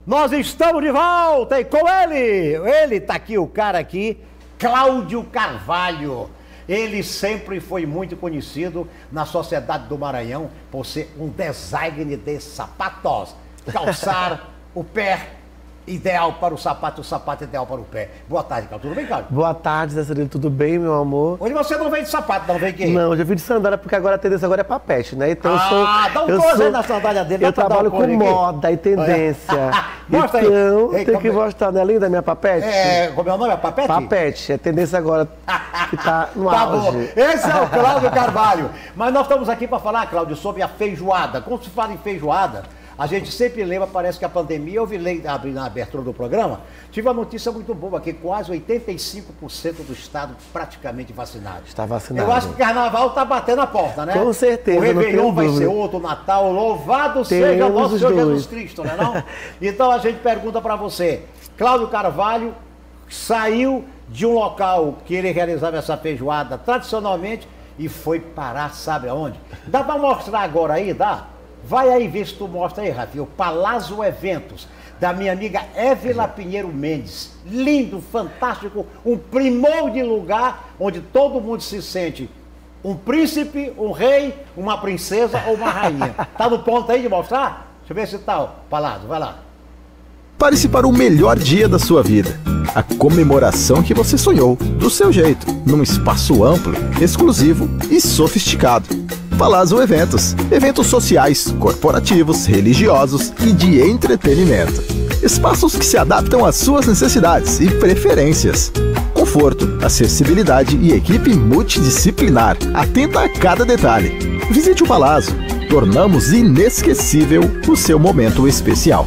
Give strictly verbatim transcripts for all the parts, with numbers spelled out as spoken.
Nós estamos de volta e com ele, ele tá aqui, o cara aqui, Cláudio Carvalho. Ele sempre foi muito conhecido na sociedade do Maranhão por ser um design de sapatos. Calçar o pé ideal para o sapato, o sapato ideal para o pé. Boa tarde, Cláudio. Tudo bem, Cláudio? Boa tarde, Zé Cirilo. Tudo bem, meu amor? Hoje você não vem de sapato, não vem de quê? Não, eu já vim de sandália, porque agora a tendência agora é pra pet, né? Então ah, eu sou... dá um eu pose sou, aí na sandália dele. Eu trabalho com um moda e tendência. Mostra então, aí. Ei, tem que é? mostrar, né? Linda, minha papete? É, como é o nome? É papete? Papete. É tendência agora que tá no tá auge. Bom. Esse é o Cláudio Carvalho. Mas nós estamos aqui para falar, Cláudio, sobre a feijoada. Quando se fala em feijoada, a gente sempre lembra, parece que a pandemia, eu vi na abertura do programa, tive uma notícia muito boa, que quase oitenta e cinco por cento do estado praticamente vacinado. Está vacinado. Eu acho que o carnaval está batendo a porta, né? Com certeza. O Réveillon vai dúvida. ser outro, o Natal, louvado Temos seja nosso Senhor dois. Jesus Cristo, né não? Então a gente pergunta para você, Cláudio Carvalho saiu de um local que ele realizava essa feijoada tradicionalmente e foi parar, sabe aonde? Dá para mostrar agora aí, dá? Vai aí ver se tu mostra aí, Rafinha, o Palazzo Eventos, da minha amiga Évila Pinheiro Mendes. Lindo, fantástico, um primor de lugar onde todo mundo se sente um príncipe, um rei, uma princesa ou uma rainha. Tá no ponto aí de mostrar? Deixa eu ver se tá, ó, Palazzo, vai lá. Prepare-se para o melhor dia da sua vida. A comemoração que você sonhou, do seu jeito, num espaço amplo, exclusivo e sofisticado. Palazzo Eventos. Eventos sociais, corporativos, religiosos e de entretenimento. Espaços que se adaptam às suas necessidades e preferências. Conforto, acessibilidade e equipe multidisciplinar, atenta a cada detalhe. Visite o Palazzo. Tornamos inesquecível o seu momento especial.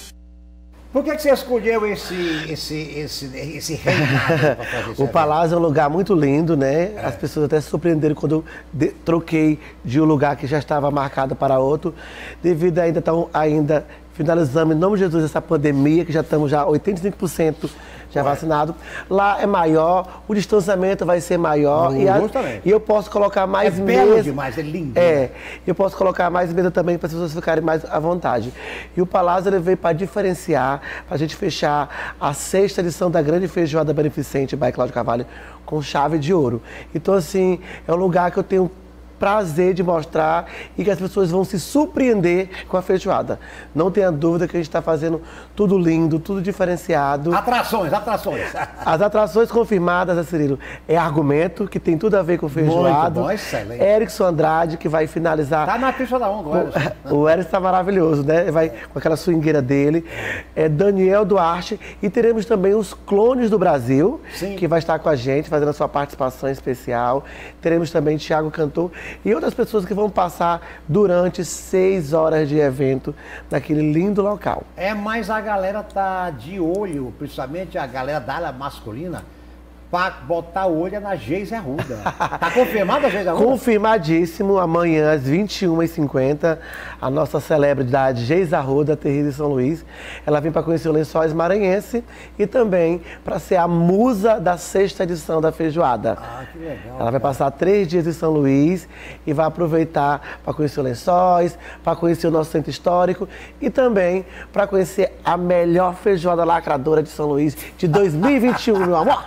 Por que, que você escolheu esse, esse, esse, esse reinado para fazer isso? O Palazzo é um lugar muito lindo, né? É. As pessoas até se surpreenderam quando eu de, troquei de um lugar que já estava marcado para outro, devido a ainda estão ainda finalizando, em nome de Jesus, essa pandemia, que já estamos já oitenta e cinco por cento já Ué. vacinado. Lá é maior, o distanciamento vai ser maior. Não, e, a, e eu posso colocar mais é mesa. Belo demais, é lindo. É, né? eu posso colocar mais mesa também para as pessoas ficarem mais à vontade. E o Palazzo ele veio para diferenciar, para a gente fechar a sexta edição da Grande Feijoada Beneficente by Cláudio Carvalho com chave de ouro. Então, assim, é um lugar que eu tenho prazer de mostrar e que as pessoas vão se surpreender com a feijoada. Não tenha dúvida que a gente está fazendo tudo lindo, tudo diferenciado. Atrações, atrações. As atrações confirmadas, né, Cirilo, é Argumento, que tem tudo a ver com feijoada. Muito bom, excelente. Erickson Andrade, que vai finalizar... Tá na pista da onda, o Erickson. O Erickson está maravilhoso, né? Vai com aquela swingueira dele. É Daniel Duarte. E teremos também os Clones do Brasil, Sim. que vai estar com a gente, fazendo a sua participação especial. Teremos também Thiago Cantor e outras pessoas que vão passar durante seis horas de evento naquele lindo local. É, mas a galera tá de olho, principalmente a galera da área masculina, para botar o olho na Geise Arruda. Tá confirmada a Geise Arruda? Confirmadíssimo, amanhã às vinte e uma e cinquenta, a nossa celebridade Geise Arruda, Terrível de São Luís, ela vem para conhecer o Lençóis Maranhense e também para ser a musa da sexta edição da feijoada. Ah, que legal. Ela vai passar três dias em São Luís e vai aproveitar para conhecer o Lençóis, para conhecer o nosso centro histórico e também para conhecer a melhor feijoada lacradora de São Luís de dois mil e vinte e um, meu amor.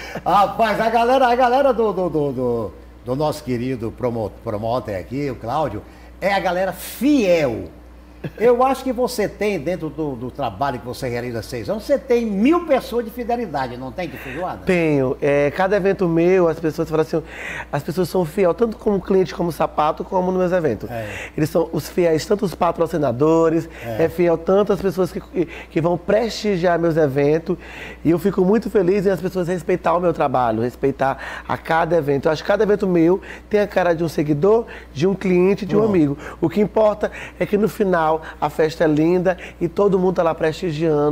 Rapaz, a galera, a galera do, do, do, do, do nosso querido promotor aqui, o Cláudio, é a galera fiel. Eu acho que você tem, dentro do, do trabalho que você realiza há seis anos, você tem mil pessoas de fidelidade, não tem, de feijoada? Tenho. É, cada evento meu, as pessoas falam assim, as pessoas são fiel, tanto como cliente, como sapato, como nos meus eventos. É. Eles são os fiéis, tanto os patrocinadores, é, é fiel tanto as pessoas que, que vão prestigiar meus eventos. E eu fico muito feliz em as pessoas respeitar o meu trabalho, respeitar a cada evento. Eu acho que cada evento meu tem a cara de um seguidor, de um cliente, de um oh. amigo. O que importa é que no final a festa é linda e todo mundo está lá prestigiando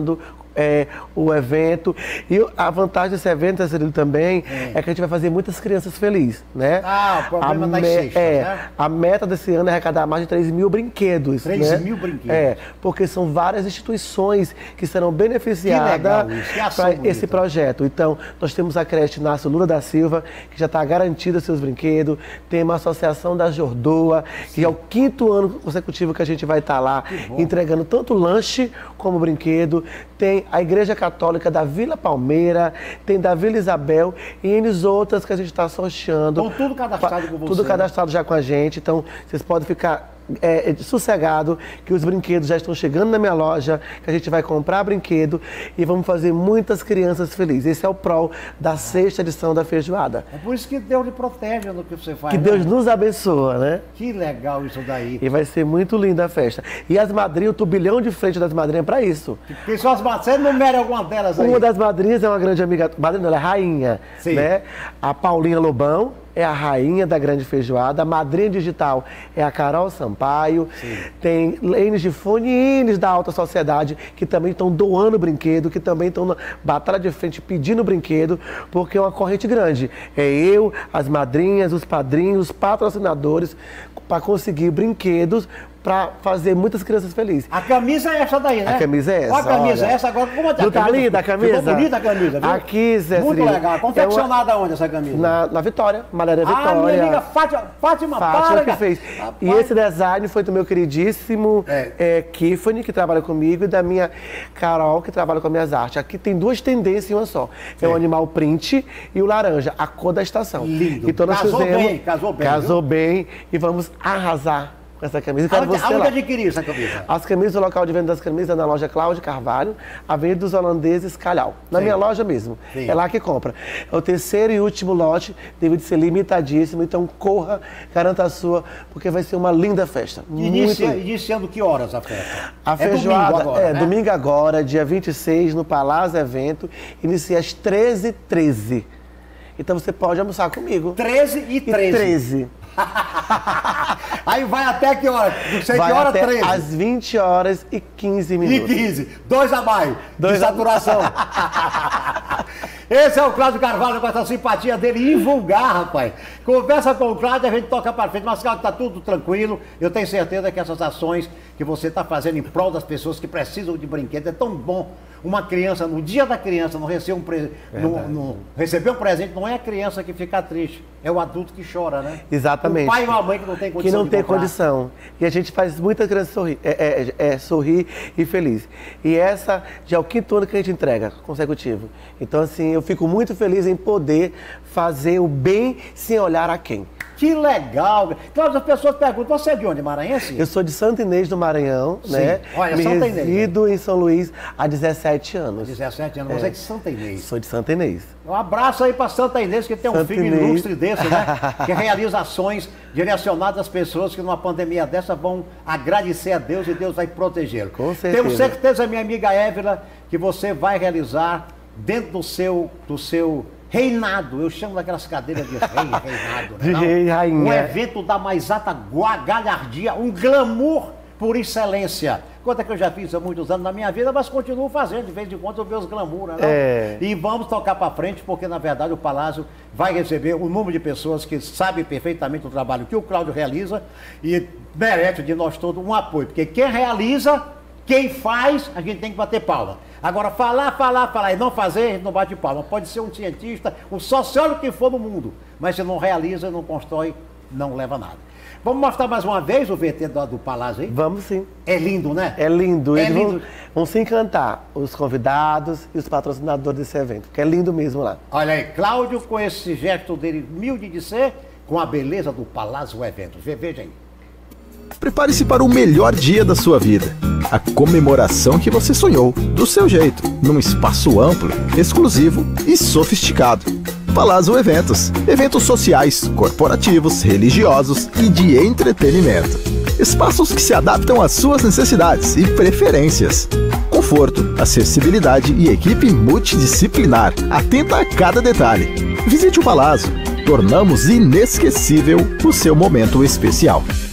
é, o evento. E a vantagem desse evento, Cirilo, também é. é que a gente vai fazer muitas crianças felizes, né? Ah, o problema a das me cestas, é, né? A meta desse ano é arrecadar mais de três mil brinquedos. três né? mil brinquedos? É, porque são várias instituições que serão beneficiadas para esse projeto. Então, nós temos a creche Inácio Lula da Silva, que já está garantida seus brinquedos. Tem uma associação da Jordoa, que é o quinto ano consecutivo que a gente vai estar lá entregando tanto lanche como brinquedo. Tem a Igreja Católica da Vila Palmeira, tem da Vila Isabel e N outras que a gente está sorteando. Estão tudo cadastrado com você. Tudo cadastrado já com a gente, então vocês podem ficar é, sossegado que os brinquedos já estão chegando na minha loja, que a gente vai comprar brinquedo e vamos fazer muitas crianças felizes. Esse é o prol da sexta edição da feijoada. É por isso que Deus lhe protege no que você faz. Que né? Deus nos abençoa, né? Que legal isso daí. E vai ser muito linda a festa. E as madrinhas, o turbilhão de frente das madrinhas é para isso. Quem são as madrinhas? Você numere alguma delas aí? Uma das madrinhas é uma grande amiga, madrinha não, ela é rainha, Sim. né? A Paulinha Lobão é a rainha da grande feijoada, a madrinha digital é a Carol Sampaio, Sim. tem Lênis de Fone e Ines da alta sociedade, que também estão doando brinquedo, que também estão na batalha de frente pedindo brinquedo, porque é uma corrente grande. É eu, as madrinhas, os padrinhos, os patrocinadores, para conseguir brinquedos, para fazer muitas crianças felizes. A camisa é essa daí, né? A camisa é essa. Olha a camisa olha. é essa agora. Como é Não tá linda a camisa? Ficou bonita a camisa, viu? Aqui, Zé Muito Cirilo. legal. Confeccionada é uma... onde essa camisa? Na, na Vitória, Maléria Vitória. Ah, minha amiga Fátima, Fátima, Fátima que para, fez. Rapaz. E esse design foi do meu queridíssimo é. É, Tiffany, que trabalha comigo, e da minha Carol, que trabalha com as minhas artes. Aqui tem duas tendências em uma só. É, é o animal print e o laranja, a cor da estação. Lindo. Então nós casou fizemos, bem, casou bem. Casou viu? bem e vamos arrasar com essa camisa. Aonde, você aonde adquirir essa camisa? As camisas, o local de venda das camisas é na loja Cláudio Carvalho, Avenida dos Holandeses, Calhau. Na Sim. minha loja mesmo. Sim. É lá que compra. É o terceiro e último lote, deve de ser limitadíssimo, então corra, garanta a sua, porque vai ser uma linda festa. Inicia, iniciando que horas a festa? A é feijoada domingo agora, é né? domingo agora, dia vinte e seis, no Palácio Evento, inicia às treze e treze. Então você pode almoçar comigo. treze e treze. E treze. Aí vai até que hora? Não sei vai que hora, até treze. às vinte horas e quinze minutos. E quinze. Dois a mais. Dois de saturação. Esse é o Cláudio Carvalho, com essa simpatia dele invulgar, rapaz. Conversa com o Cláudio, a gente toca para frente. Mas, Cláudio, tá tudo tranquilo. Eu tenho certeza que essas ações que você está fazendo em prol das pessoas que precisam de brinquedos é tão bom. Uma criança, no dia da criança, não receber um, pre... não, não... receber um presente, não é a criança que fica triste, é o adulto que chora, né? Exatamente. O pai e uma mãe que não tem condição. Que não de tem comprar. condição. E a gente faz muita criança sorrir, é, é, é, sorrir e feliz. E essa já é o quinto ano que a gente entrega, consecutivo. Então, assim, eu fico muito feliz em poder fazer o bem sem olhar a quem. Que legal! Cláudio, as pessoas perguntam, você é de onde, maranhense? Eu sou de Santa Inês do Maranhão, Sim. né? Olha, Me Santa Inês. resido em São Luís há dezessete anos. dezessete anos, você é de Santa Inês. Sou de Santa Inês. Um abraço aí para Santa Inês, que tem um Santa filho Inês. ilustre desse, né? Que realiza ações direcionadas às pessoas que numa pandemia dessa vão agradecer a Deus e Deus vai protegê-lo. Com certeza. Tenho certeza, minha amiga Évila, que você vai realizar dentro do seu, do seu reinado, eu chamo daquelas cadeiras de rei, reinado, né? De rei e rainha. Um evento da mais alta galhardia, um glamour por excelência. Coisa que eu já fiz há muitos anos na minha vida, mas continuo fazendo, de vez em quando eu vejo os glamour, né? É. E vamos tocar para frente, porque na verdade o Palácio vai receber um número de pessoas que sabem perfeitamente o trabalho que o Cláudio realiza e merece de nós todos um apoio, porque quem realiza, quem faz, a gente tem que bater palma. Agora, falar, falar, falar e não fazer, a gente não bate palma. Pode ser um cientista, um sociólogo que for no mundo, mas se não realiza, não constrói, não leva nada. Vamos mostrar mais uma vez o V T do, do Palácio aí? Vamos sim. É lindo, né? É lindo. É Eles lindo. Vão, vão se encantar, os convidados e os patrocinadores desse evento, porque é lindo mesmo lá. Olha aí, Cláudio com esse gesto dele humilde de ser, com a beleza do Palácio Eventos. Veja aí. Prepare-se para o melhor dia da sua vida. A comemoração que você sonhou, do seu jeito, num espaço amplo, exclusivo e sofisticado. Palácio Eventos. Eventos sociais, corporativos, religiosos e de entretenimento. Espaços que se adaptam às suas necessidades e preferências. Conforto, acessibilidade e equipe multidisciplinar, atenta a cada detalhe. Visite o Palácio. Tornamos inesquecível o seu momento especial.